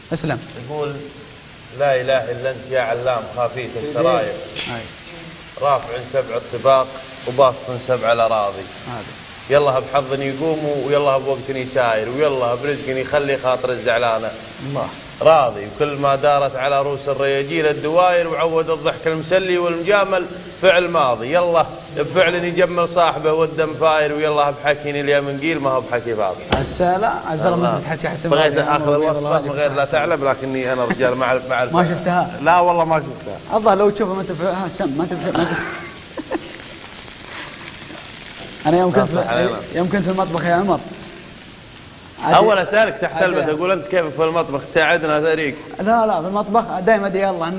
اسلم. يقول لا اله الا انت يا علام خافيت السراير، رافع 7 طباق وباسط 7 الاراضي. يلا بحظني يقوم ويلا بوقتني ساير، ويلا برزقني يخلي خاطر الزعلانه الله راضي. وكل ما دارت على روس الرياجيل الدواير، وعود الضحك المسلي والمجامل فعل ماضي. يلا بفعل يجمل صاحبه والدم فاير، ويلا بحكيني اليوم قيل ما هو بحكي فاضي. السلام عزل الله تحسي حسن. بغيت اخذ الوصفه من غير لا تعلم، لكني انا رجال ما اعرف ما شفتها؟ لا والله ما شفتها. الظاهر لو تشوفها ما تنفع سم ما تنفع. انا يوم كنت في المطبخ يا عمر، اول اسالك تحت البيت اقول انت كيف في المطبخ تساعدنا ذريك؟ لا في المطبخ دائما يلا